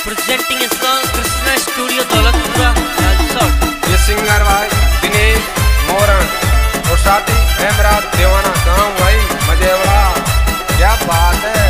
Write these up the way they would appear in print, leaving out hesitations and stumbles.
presenting a song Krishna Studio Daulatpura, Rajasthan। ये singer भाई दिनेश मोरन और साथी हेमराज देवाना गाँव भाई मजेवड़ा। क्या बात है।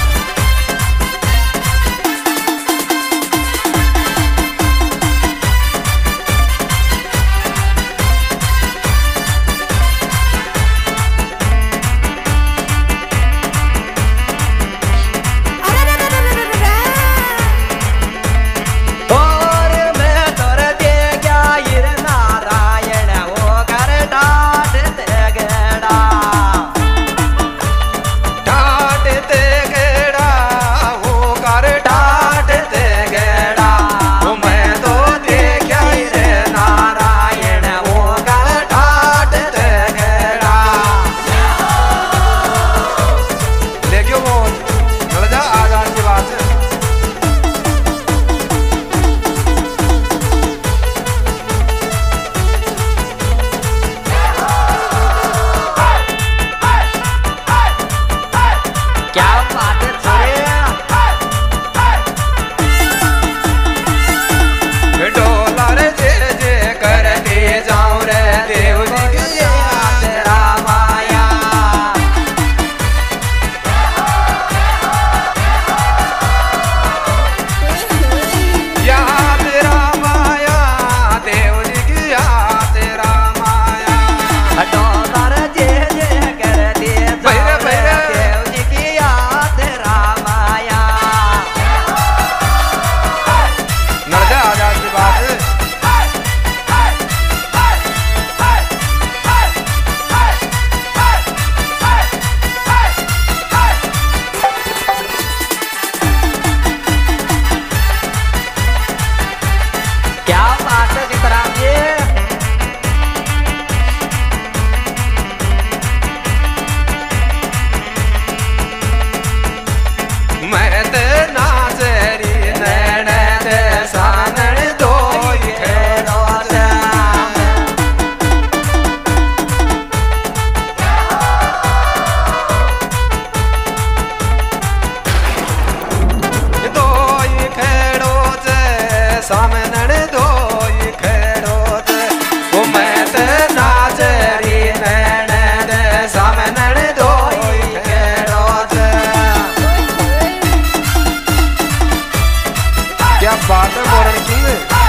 बात है मोरन किंग।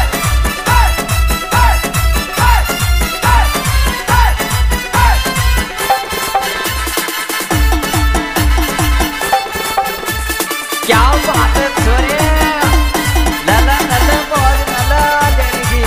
क्या बात है छोरे, लला लला बहुत लला देगी।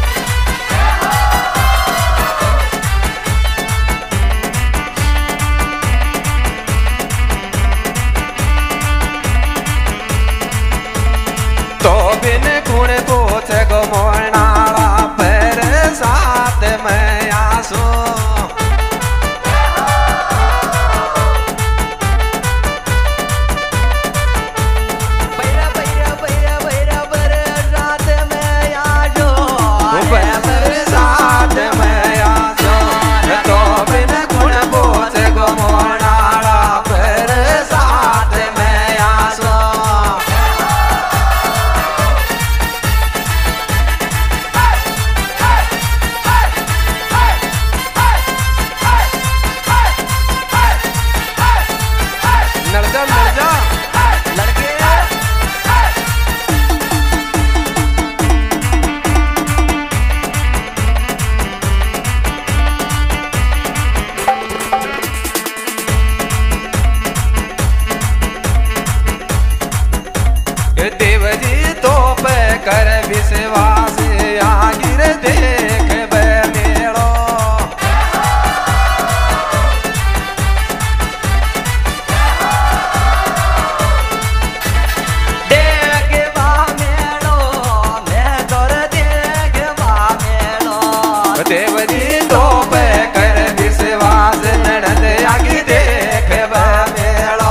तो बिन गुण पूछ गो मोरनाला पैर साथ में आसो। बैरा बैरा बैरा बैरा बर साथ में आजो, पैर साथ में आसो। तो बिन गुण पूछ गो मोरनाला पैर साथ में आसो। देव जी तो पे कर विश्वास आगिर देख बे मेलो। देखवा मेलो मैं तोर देखवा मेलो। देव जी तो पे कर विश्वास ननद आगिर देख बे मेलो।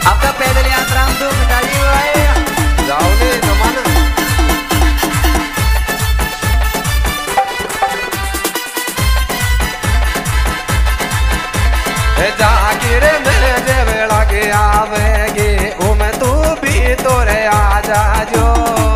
आपका पैदल यात्रा हम धूम डाली भाई जाओ ने नमन जागिर में जे वेला के आवेगी ओ मैं तू भी तोरे आ जा जो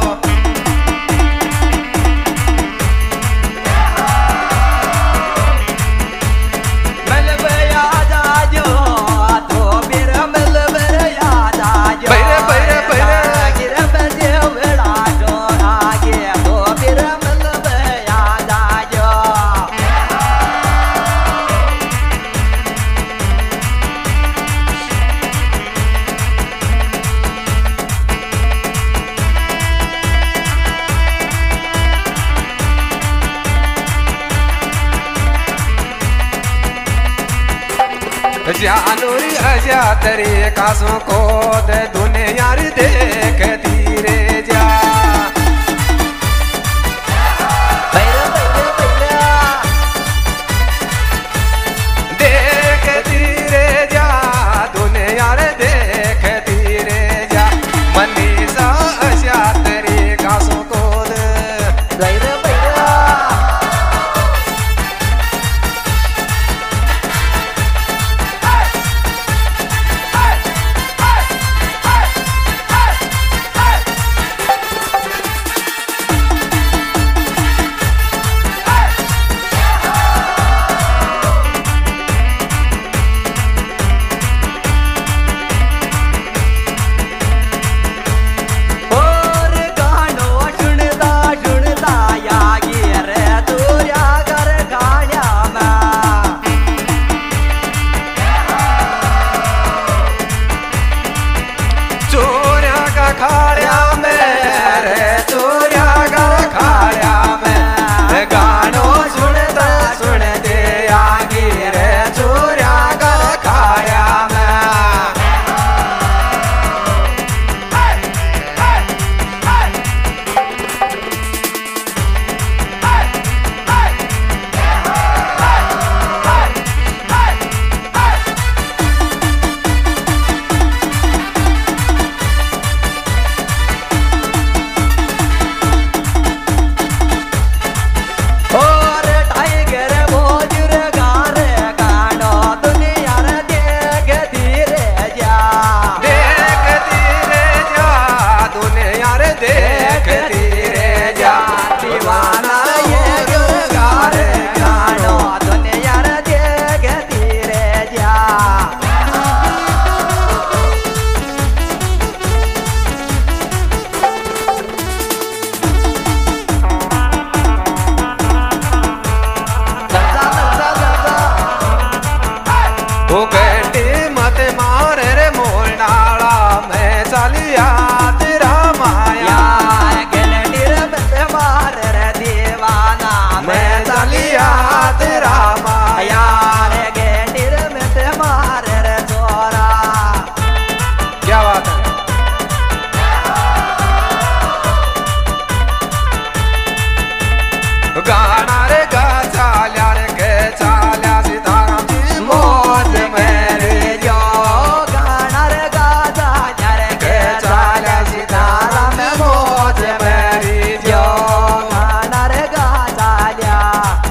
जानूरी अजा तेरे कासों को दे दुनिया देखती रे जा देखती रे जा दुनिया देखती रे जा मनीषा अजा तेरे कासों को दे गाना रे गा चाल्या रे के चाल्या सीताराम जी मौज मेरे जो गाना रे गा चाल्या रे के चाल्या सीताराम मौज मेरी जो गाना रे गा चाल्या।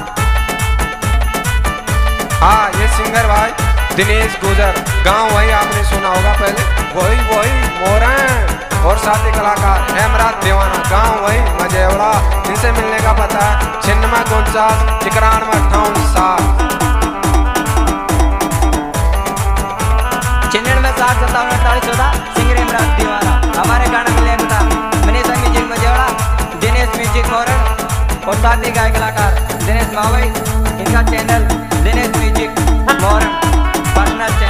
हाँ ये सिंगर भाई दिनेश गुजर गांव वही आपने सुना होगा पहले वही मोरन और साथी कलाकार हेमराज देवाना गांव वही मजेवड़ा इनसे मिलने का पता है 96 91 58 60 57 48 14 सिंगर हेमराज देवाना हमारे गाना मिले था मनीषा म्यूजिक मजेवड़ा दिनेश म्यूजिक मोरन और साथी गायक कलाकार दिनेश मावई इनका channel Dinesh music Moran personal